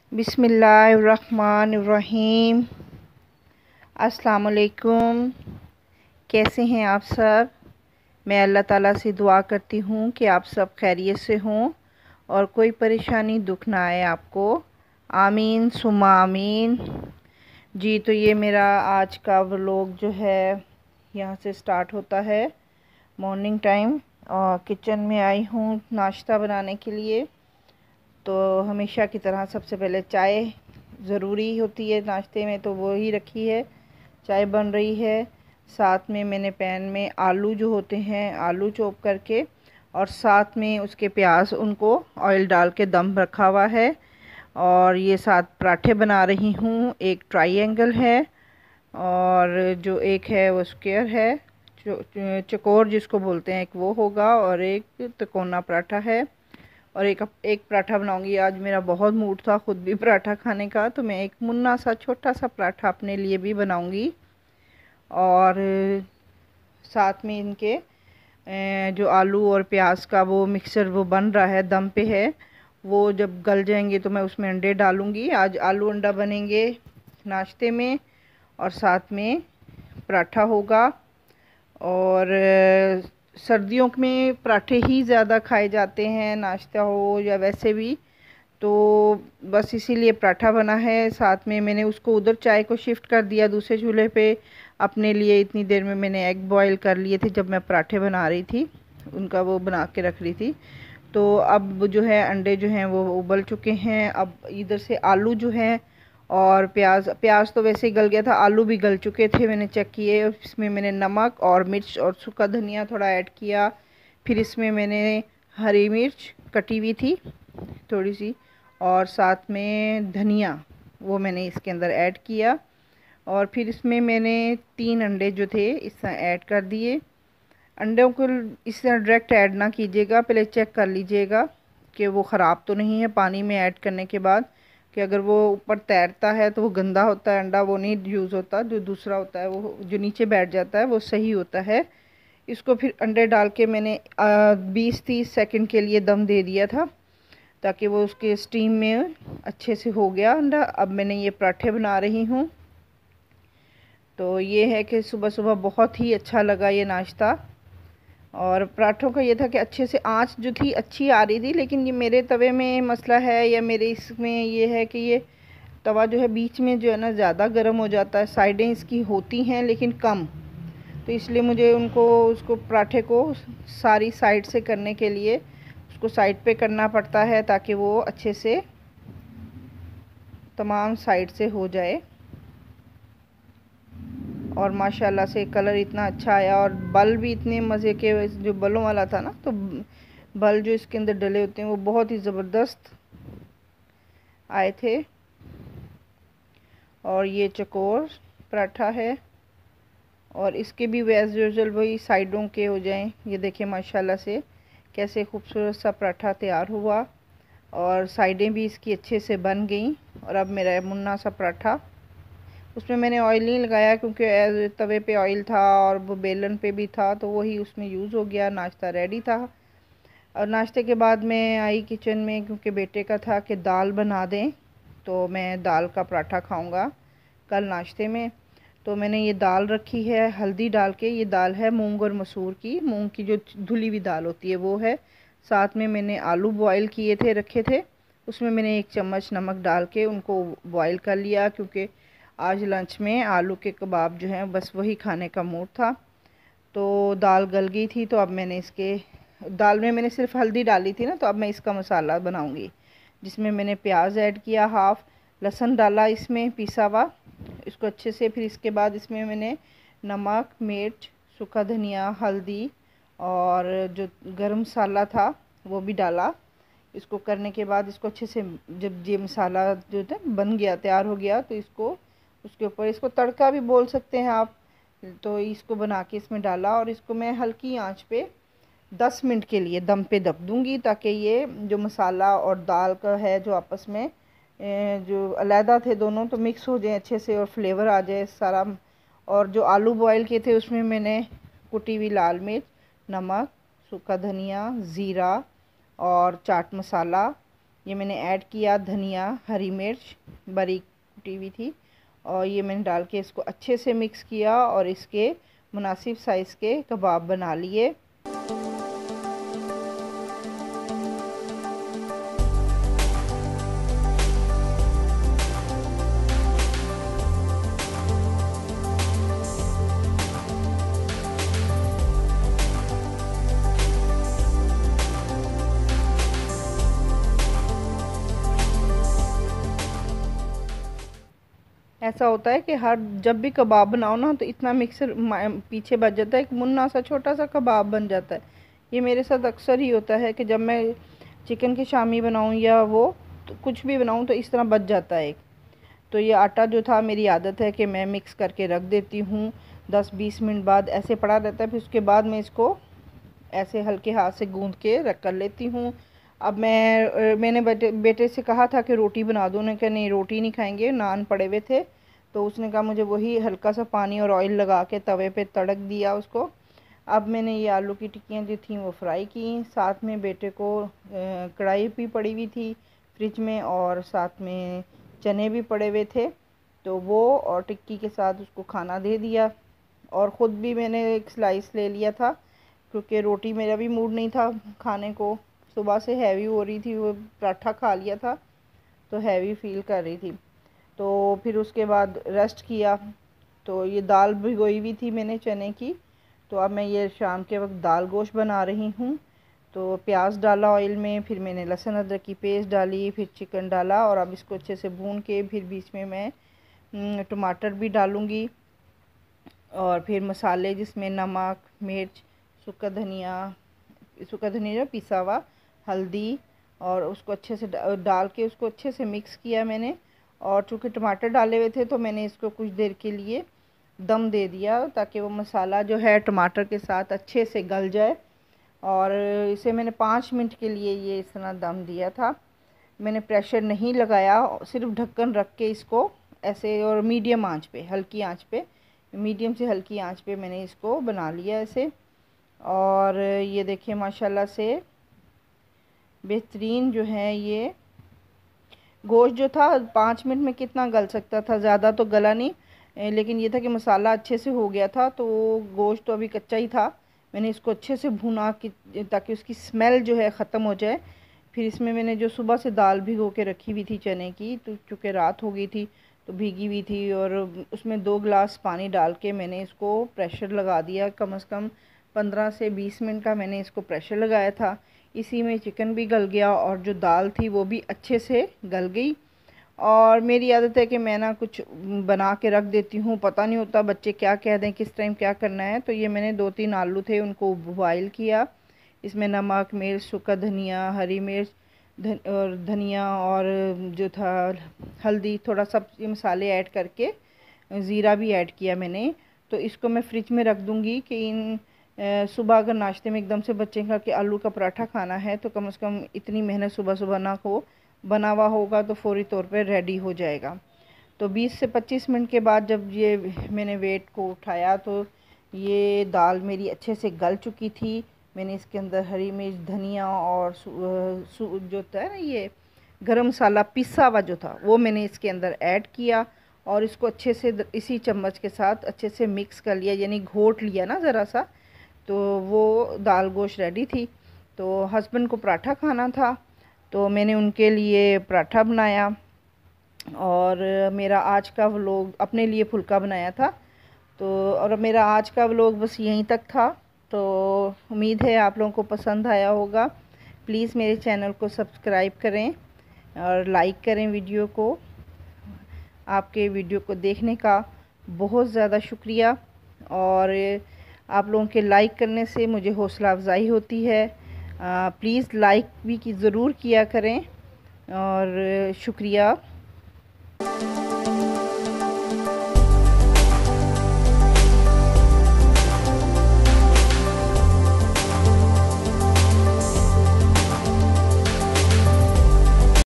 बिस्मिल्लाहिर्रहमानिर्रहीम। अस्सलाम वालेकुम। कैसे हैं आप सब? मैं अल्लाह ताला से दुआ करती हूँ कि आप सब खैरियत से हों और कोई परेशानी दुख ना आए आपको। आमीन सुम्मा आमीन। जी, तो ये मेरा आज का व्लॉग जो है यहाँ से स्टार्ट होता है मॉर्निंग टाइम। और किचन में आई हूँ नाश्ता बनाने के लिए। तो हमेशा की तरह सबसे पहले चाय ज़रूरी होती है नाश्ते में, तो वो ही रखी है, चाय बन रही है। साथ में मैंने पैन में आलू जो होते हैं आलू चॉप करके और साथ में उसके प्याज उनको ऑयल डाल के दम रखा हुआ है। और ये साथ पराठे बना रही हूँ। एक ट्रायंगल है और जो एक है वो स्क्वायर है, चकोर जिसको बोलते हैं, एक वो होगा और एक तिकोना पराठा है। और एक पराठा बनाऊंगी। आज मेरा बहुत मूड था ख़ुद भी पराठा खाने का, तो मैं एक मुन्ना सा छोटा सा पराठा अपने लिए भी बनाऊंगी। और साथ में इनके जो आलू और प्याज का वो मिक्सचर वो बन रहा है, दम पे है, वो जब गल जाएंगे तो मैं उसमें अंडे डालूंगी। आज आलू अंडा बनेंगे नाश्ते में और साथ में पराठा होगा। और सर्दियों में पराठे ही ज़्यादा खाए जाते हैं, नाश्ता हो या वैसे भी, तो बस इसीलिए पराठा बना है। साथ में मैंने उसको उधर चाय को शिफ्ट कर दिया दूसरे चूल्हे पे अपने लिए। इतनी देर में मैंने एग बॉईल कर लिए थे जब मैं पराठे बना रही थी, उनका वो बना के रख रही थी। तो अब जो है अंडे जो हैं वो उबल चुके हैं। अब इधर से आलू जो हैं और प्याज तो वैसे ही गल गया था, आलू भी गल चुके थे, मैंने चेक किए। इसमें मैंने नमक और मिर्च और सूखा धनिया थोड़ा ऐड किया। फिर इसमें मैंने हरी मिर्च कटी हुई थी थोड़ी सी और साथ में धनिया वो मैंने इसके अंदर ऐड किया। और फिर इसमें मैंने 3 अंडे जो थे इस तरह ऐड कर दिए। अंडों को इस तरह डायरेक्ट ऐड ना कीजिएगा, पहले चेक कर लीजिएगा कि वो ख़राब तो नहीं है पानी में ऐड करने के बाद, कि अगर वो ऊपर तैरता है तो वो गंदा होता है अंडा, वो नहीं यूज़ होता। जो दूसरा होता है वो जो नीचे बैठ जाता है वो सही होता है। इसको फिर अंडे डाल के मैंने 20-30 सेकंड के लिए दम दे दिया था ताकि वो उसके स्टीम में अच्छे से हो गया अंडा। अब मैंने ये पराठे बना रही हूँ। तो ये है कि सुबह सुबह बहुत ही अच्छा लगा ये नाश्ता। और पराठों का ये था कि अच्छे से आंच जो थी अच्छी आ रही थी, लेकिन ये मेरे तवे में मसला है या मेरे इसमें ये है कि ये तवा जो है बीच में जो है ना ज़्यादा गर्म हो जाता है, साइडें इसकी होती हैं लेकिन कम। तो इसलिए मुझे उसको पराठे को सारी साइड से करने के लिए उसको साइड पे करना पड़ता है ताकि वो अच्छे से तमाम साइड से हो जाए। और माशाल्लाह से कलर इतना अच्छा आया और बल भी इतने मज़े के, जो बलों वाला था ना, तो बल जो इसके अंदर डले होते हैं वो बहुत ही ज़बरदस्त आए थे। और ये चकोर पराठा है और इसके भी एज यूजुअल वही साइडों के हो जाएं। ये देखें माशाल्लाह से कैसे खूबसूरत सा पराठा तैयार हुआ और साइडें भी इसकी अच्छे से बन गई। और अब मेरा मुन्ना सा पराठा, उसमें मैंने ऑयल नहीं लगाया क्योंकि तवे पे ऑयल था और वो बेलन पे भी था, तो वही उसमें यूज़ हो गया। नाश्ता रेडी था। और नाश्ते के बाद मैं आई किचन में क्योंकि बेटे का था कि दाल बना दें, तो मैं दाल का पराठा खाऊंगा कल नाश्ते में। तो मैंने ये दाल रखी है हल्दी डाल के। ये दाल है मूंग और मसूर की, मूंग की जो धुली हुई दाल होती है वो है। साथ में मैंने आलू बॉईल किए थे रखे थे, उसमें मैंने 1 चम्मच नमक डाल के उनको बॉईल कर लिया क्योंकि आज लंच में आलू के कबाब जो हैं बस वही खाने का मूड था। तो दाल गल गई थी, तो अब मैंने दाल में मैंने सिर्फ हल्दी डाली थी ना, तो अब मैं इसका मसाला बनाऊंगी जिसमें मैंने प्याज ऐड किया, हाफ लहसुन डाला इसमें पिसा हुआ, इसको अच्छे से। फिर इसके बाद इसमें मैंने नमक मिर्च सूखा धनिया हल्दी और जो गरम मसाला था वो भी डाला। इसको करने के बाद इसको अच्छे से, जब ये मसाला जो था बन गया तैयार हो गया, तो इसको उसके ऊपर, इसको तड़का भी बोल सकते हैं आप, तो इसको बना के इसमें डाला। और इसको मैं हल्की आंच पे 10 मिनट के लिए दम पे दब दूंगी ताकि ये जो मसाला और दाल का है जो आपस में जो अलहदा थे दोनों, तो मिक्स हो जाए अच्छे से और फ्लेवर आ जाए सारा। और जो आलू बॉईल किए थे उसमें मैंने कुटी हुई लाल मिर्च, नमक, सूखा धनिया, ज़ीरा और चाट मसाला ये मैंने ऐड किया धनिया, हरी मिर्च बारीक कुटी हुई थी, और ये मैंने डाल के इसको अच्छे से मिक्स किया और इसके मुनासिब साइज़ के कबाब बना लिए। ऐसा होता है कि हर जब भी कबाब बनाओ ना तो इतना मिक्सर पीछे बच जाता है, एक मुन्ना सा छोटा सा कबाब बन जाता है। ये मेरे साथ अक्सर ही होता है कि जब मैं चिकन की शामी बनाऊं या वो तो कुछ भी बनाऊं तो इस तरह बच जाता है। तो ये आटा जो था, मेरी आदत है कि मैं मिक्स करके रख देती हूँ, 10-20 मिनट बाद ऐसे पड़ा रहता है। फिर उसके बाद मैं इसको ऐसे हल्के हाथ से गूंद के रख कर लेती हूँ। अब मैंने बेटे से कहा था कि रोटी बना दो, उन्होंने कहा नहीं रोटी नहीं खाएंगे, नान पड़े हुए थे। तो उसने कहा मुझे वही हल्का सा पानी और ऑयल लगा के तवे पे तड़क दिया उसको। अब मैंने ये आलू की टिक्कियाँ जो थी वो फ्राई की, साथ में बेटे को कढ़ाई भी पड़ी हुई थी फ्रिज में और साथ में चने भी पड़े हुए थे, तो वो और टिक्की के साथ उसको खाना दे दिया। और ख़ुद भी मैंने एक स्लाइस ले लिया था, क्योंकि रोटी मेरा भी मूड नहीं था खाने को, सुबह से हैवी हो रही थी, वो पराठा खा लिया था तो हैवी फील कर रही थी। तो फिर उसके बाद रेस्ट किया। तो ये दाल भिगोई हुई थी मैंने चने की, तो अब मैं ये शाम के वक्त दाल गोश्त बना रही हूँ। तो प्याज डाला ऑयल में, फिर मैंने लहसुन अदरक की पेस्ट डाली, फिर चिकन डाला और अब इसको अच्छे से भून के फिर बीच में मैं टमाटर भी डालूँगी और फिर मसाले जिसमें नमक, मिर्च, सूखा धनिया जो पिसा हुआ, हल्दी, और उसको अच्छे से डाल के उसको अच्छे से मिक्स किया मैंने। और चूँकि टमाटर डाले हुए थे तो मैंने इसको कुछ देर के लिए दम दे दिया ताकि वो मसाला जो है टमाटर के साथ अच्छे से गल जाए। और इसे मैंने 5 मिनट के लिए ये इस तरह दम दिया था। मैंने प्रेशर नहीं लगाया, सिर्फ ढक्कन रख के इसको ऐसे, और मीडियम आंच पे, हल्की आंच पे, मीडियम से हल्की आंच पे मैंने इसको बना लिया ऐसे। और ये देखिए माशाल्लाह से बेहतरीन जो है ये गोश्त जो था 5 मिनट में कितना गल सकता था, ज़्यादा तो गला नहीं, लेकिन ये था कि मसाला अच्छे से हो गया था। तो गोश्त तो अभी कच्चा ही था, मैंने इसको अच्छे से भुना कि ताकि उसकी स्मेल जो है ख़त्म हो जाए। फिर इसमें मैंने जो सुबह से दाल भिगो के रखी हुई थी चने की, तो चूँकि रात हो गई थी तो भीगी हुई थी, और उसमें 2 गिलास पानी डाल के मैंने इसको प्रेशर लगा दिया। कम से कम 15 से 20 मिनट का मैंने इसको प्रेशर लगाया था। इसी में चिकन भी गल गया और जो दाल थी वो भी अच्छे से गल गई। और मेरी आदत है कि मैं ना कुछ बना के रख देती हूँ, पता नहीं होता बच्चे क्या कह दें, किस टाइम क्या करना है। तो ये मैंने 2-3 आलू थे उनको बॉयल किया, इसमें नमक, मिर्च, सूखा धनिया, हरी मिर्च और धनिया और जो था हल्दी, थोड़ा सब ये मसाले ऐड करके ज़ीरा भी ऐड किया मैंने। तो इसको मैं फ्रिज में रख दूँगी कि सुबह अगर नाश्ते में एकदम से बच्चे का कि आलू का पराठा खाना है तो कम से कम इतनी मेहनत सुबह सुबह ना हो, बना हुआ होगा तो फ़ौरी तौर पे रेडी हो जाएगा। तो 20 से 25 मिनट के बाद जब ये मैंने वेट को उठाया तो ये दाल मेरी अच्छे से गल चुकी थी। मैंने इसके अंदर हरी मिर्च, धनिया और जो था ना ये गरम मसाला पिसा हुआ जो था वो मैंने इसके अंदर ऐड किया और इसको अच्छे से इसी चम्मच के साथ अच्छे से मिक्स कर लिया, यानी घोट लिया ना ज़रा सा। तो वो दाल गोश्त रेडी थी। तो हस्बैंड को पराठा खाना था तो मैंने उनके लिए पराठा बनाया और मेरा आज का व्लॉग अपने लिए फुल्का बनाया था। तो और मेरा आज का व्लॉग बस यहीं तक था। तो उम्मीद है आप लोगों को पसंद आया होगा। प्लीज़ मेरे चैनल को सब्सक्राइब करें और लाइक करें वीडियो को। आपके वीडियो को देखने का बहुत ज़्यादा शुक्रिया, और आप लोगों के लाइक करने से मुझे हौसला अफजाई होती है। प्लीज़ लाइक भी ज़रूर किया करें और शुक्रिया।